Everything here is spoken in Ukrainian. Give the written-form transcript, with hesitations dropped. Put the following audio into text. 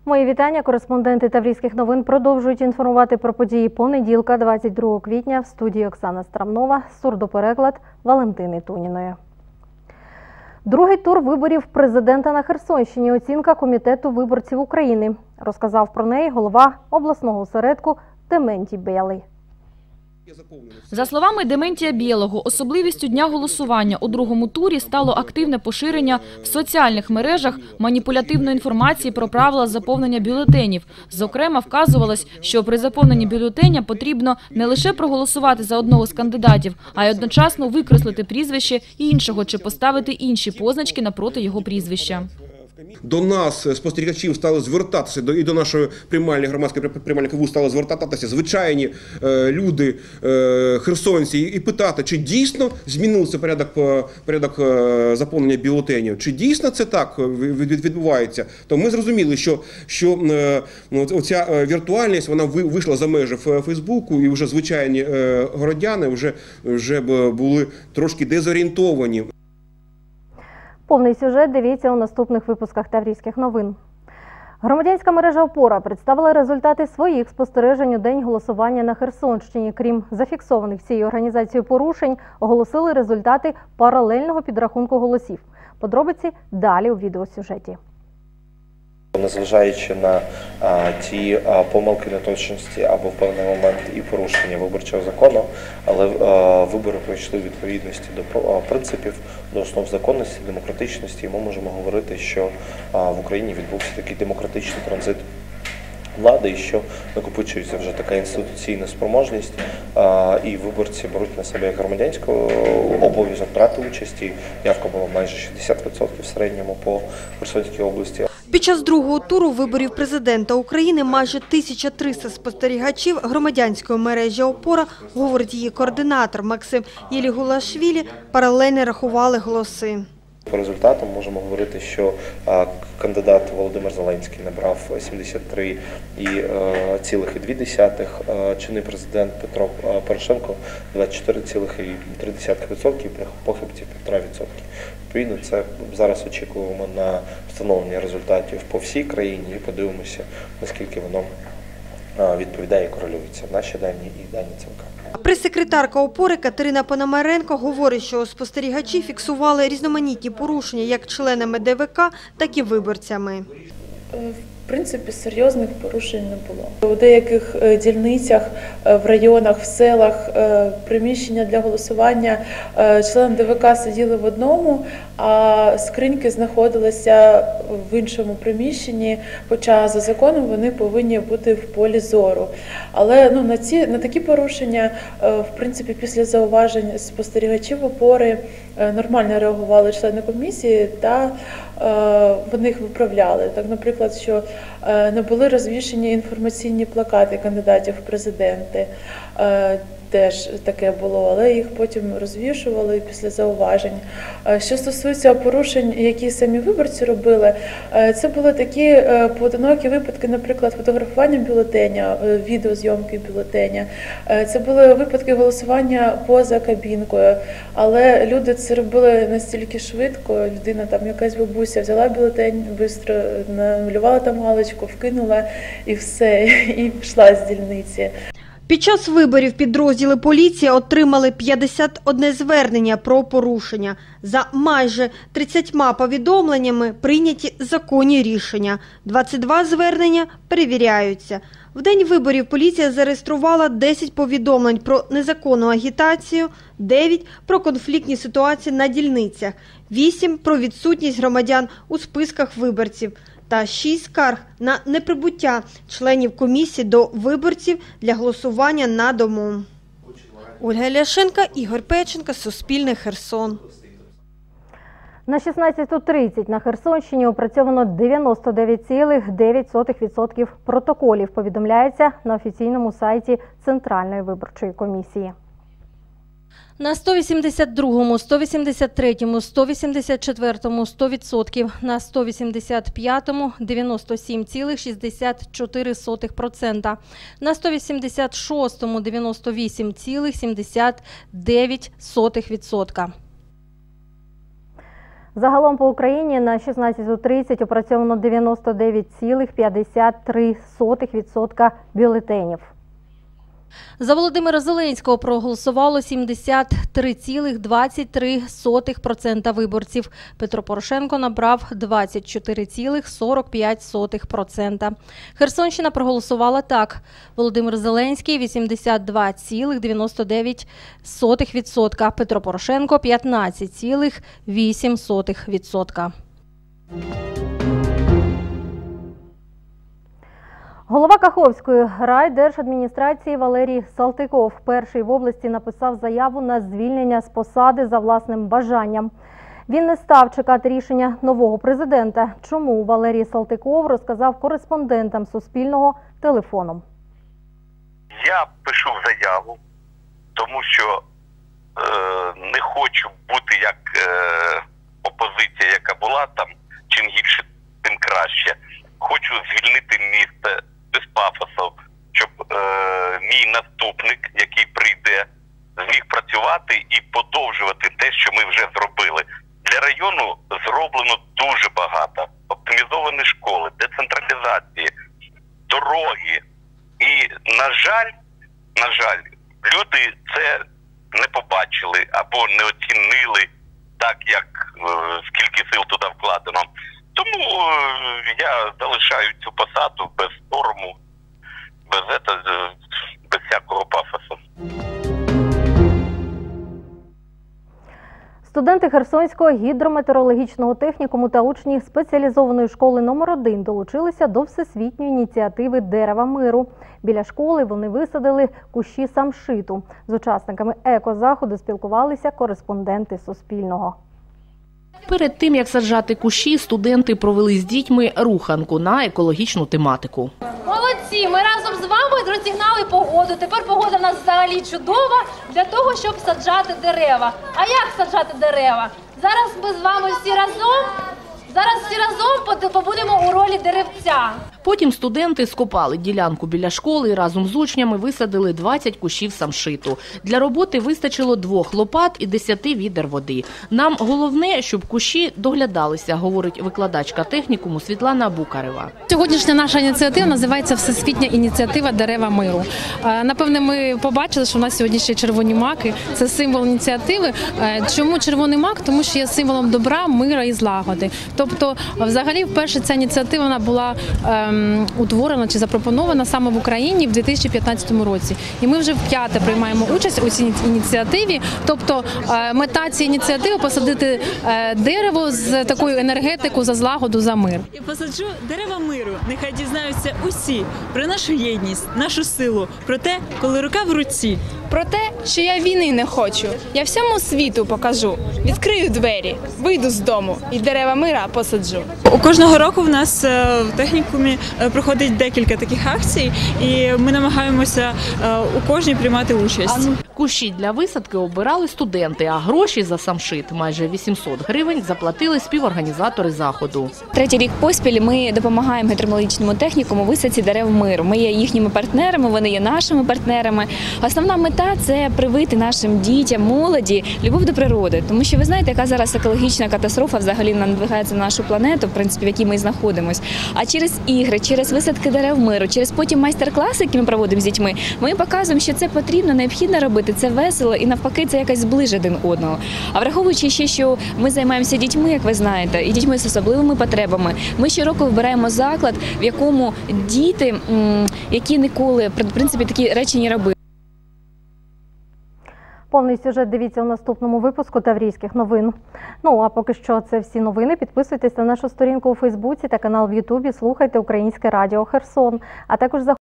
Мої вітання. Кореспонденти Таврійських новин продовжують інформувати про події понеділка, 22 квітня. В студії Оксана Страмнова, сурдопереклад Валентини Туніної. Другий тур виборів президента на Херсонщині. Оцінка Комітету виборців України. Розказав про неї голова обласного осередку Дементій Білий. За словами Дементія Білого, особливістю дня голосування у другому турі стало активне поширення в соціальних мережах маніпулятивної інформації про правила заповнення бюлетенів. Зокрема, вказувалось, що при заповненні бюлетеня потрібно не лише проголосувати за одного з кандидатів, а й одночасно викреслити прізвище іншого чи поставити інші позначки напроти його прізвища. До нас, спостерігачів, стали звертатися, і до нашої приймальної громадської приймальної КВУ стали звертатися звичайні люди, херсонці, і питати, чи дійсно змінився порядок заповнення бюлетенів, чи дійсно це так відбувається. То ми зрозуміли, що оця віртуальність, вона вийшла за межі Фейсбуку, і вже звичайні городяни вже були трошки дезорієнтовані. Повний сюжет дивіться у наступних випусках Таврійських новин. Громадянська мережа «Опора» представила результати своїх спостережень у день голосування на Херсонщині. Крім зафіксованих цією організацією порушень, оголосили результати паралельного підрахунку голосів. Подробиці далі у відеосюжеті. Незважаючи на ті помилки, неточності або в певний момент і порушення виборчого закону, але вибори пройшли в відповідності до принципів, до основ законності, демократичності, і ми можемо говорити, що в Україні відбувся такий демократичний транзит влади, і що накопичується вже така інституційна спроможність, і виборці беруть на себе як громадянську обов'язок брати участь, і явка була майже 60% в середньому по Херсонській області. Під час другого туру виборів президента України майже 1300 спостерігачів громадянської мережі «Опора», говорить її координатор Максим Єлігулашвілі, паралельно рахували голоси. По результатам можемо говорити, що кандидат Володимир Зеленський набрав 73,2%, чинний президент Петро Порошенко 24,3%, при похибці 1,5%. Відповідно, це зараз очікуємо на встановлення результатів по всій країні і подивимося, наскільки воно відповідає і корелюється. Наші дані і дані ЦВК. Прес-секретарка «Опори» Катерина Пономаренко говорить, що спостерігачі фіксували різноманітні порушення як членами ДВК, так і виборцями. В принципі, серйозних порушень не було. У деяких дільницях, в районах, в селах приміщення для голосування члени ДВК сиділи в одному, а скриньки знаходилися в іншому приміщенні, хоча за законом вони повинні бути в полі зору. Але на такі порушення, в принципі, після зауважень спостерігачів «Опори» нормально реагували члени комісії та вони їх виправляли. Так, наприклад, що не були розвішені інформаційні плакати кандидатів в президенти. Теж таке було, але їх потім розвішували після зауважень. Що стосується порушень, які самі виборці робили, це були такі поодинокі випадки, наприклад, фотографування бюлетеня, відеозйомки бюлетеня. Це були випадки голосування поза кабінкою, але люди це робили настільки швидко, людина, там якась бабуся, взяла бюлетень, швидко намалювала там галочку, вкинула і все, і пішла з дільниці. Під час виборів підрозділи поліції отримали 51 звернення про порушення. За майже 30 повідомленнями прийняті законні рішення. 22 звернення перевіряються. В день виборів поліція зареєструвала 10 повідомлень про незаконну агітацію, 9 – про конфліктні ситуації на дільницях, 8 – про відсутність громадян у списках виборців та 6 скарг на неприбуття членів комісії до виборців для голосування на дому. Ольга Ляшенко, Ігор Печенко, Суспільне, Херсон. На 16:30 на Херсонщині опрацьовано 99,9% протоколів, повідомляється на офіційному сайті Центральної виборчої комісії. На 182-му, 183-му, 184-му 100%, на 185-му 97,64%, на 186-му 98,79%. Загалом по Україні на 16:30 опрацьовано 99,53% бюлетенів. За Володимира Зеленського проголосувало 73,23% виборців. Петро Порошенко набрав 24,45%. Херсонщина проголосувала так. Володимир Зеленський – 82,99%. Петро Порошенко – 15,8%. Голова Каховської райдержадміністрації Валерій Салтиков перший в області написав заяву на звільнення з посади за власним бажанням. Він не став чекати рішення нового президента. Чому Валерій Салтиков розказав кореспондентам Суспільного телефоном. Я пишу заяву, тому що не хочу бути як опозиція, яка була там, чим гірше, тим краще. Хочу звільнити місто без пафосу, щоб мій наступник, який прийде, зміг працювати і подовжувати те, що ми вже зробили. Для району зроблено дуже багато. Оптимізовані школи, децентралізації, дороги. І, на жаль, люди це не побачили або не оцінили так, як скільки сил туди вкладено. Тому я залишаю цю посаду без сорому, без всякого пафосу. Студенти Херсонського гідрометеорологічного технікуму та учні спеціалізованої школи номер 1 долучилися до всесвітньої ініціативи «Дерева миру». Біля школи вони висадили кущі самшиту. З учасниками екозаходу спілкувалися кореспонденти Суспільного. Перед тим, як саджати кущі, студенти провели з дітьми руханку на екологічну тематику. Молодці! Ми разом з вами розігнали погоду. Тепер погода в нас взагалі чудова для того, щоб саджати дерева. А як саджати дерева? Зараз ми з вами всі разом побудемо у ролі деревця. Потім студенти скопали ділянку біля школи і разом з учнями висадили 20 кущів самшиту. Для роботи вистачило 2 лопат і 10 відер води. Нам головне, щоб кущі доглядалися, говорить викладачка технікуму Світлана Букарева. Сьогоднішня наша ініціатива називається «Всесвітня ініціатива «Дерева миру». Напевне, ми побачили, що у нас сьогодні ще червоні маки. Це символ ініціативи. Чому червоний мак? Тому що є символом добра, мира і злагоди. Тобто, взагалі, вперше ця ініціатива вона була утворена чи запропонована саме в Україні в 2015 році. І ми вже вп'яте приймаємо участь у цій ініціативі. Тобто, мета цієї ініціативи – посадити дерево з такою енергетикою за злагоду, за мир. Я посаджу дерева миру. Нехай дізнаються усі про нашу єдність, нашу силу, про те, коли рука в руці. Про те, що я війни не хочу. Я всьому світу покажу. Відкрию двері, вийду з дому і дерева мира посаджу. У кожного року в нас в технікумі проходить декілька таких акцій, і ми намагаємося у кожній приймати участь. Кущі для висадки обирали студенти, а гроші за самшит, майже 800 гривень, заплатили співорганізатори заходу. 3-й рік поспіль ми допомагаємо гідрометеорологічному технікуму висадці дерев миру. Ми є їхніми партнерами, вони є нашими партнерами. Основна мета – це привити нашим дітям, молоді любов до природи. Тому що ви знаєте, яка зараз екологічна катастрофа взагалі надвигається на нашу планету, в принципі, в якій ми знаходимося. А через ігри, через висадки дерев миру, через потім майстер-класи, які ми проводимо з дітьми, ми показуємо, що це потрібно, необхідно робити, це весело і навпаки це якось зближує один одного. А враховуючи ще, що ми займаємося дітьми, як ви знаєте, і дітьми з особливими потребами, ми щороку вибираємо заклад, в якому діти, які ніколи, в принципі, такі речі не робили. Повний сюжет дивіться у наступному випуску Таврійських новин. Ну, а поки що це всі новини. Підписуйтесь на нашу сторінку у Фейсбуці та канал в Ютубі. Слухайте Українське радіо Херсон. А також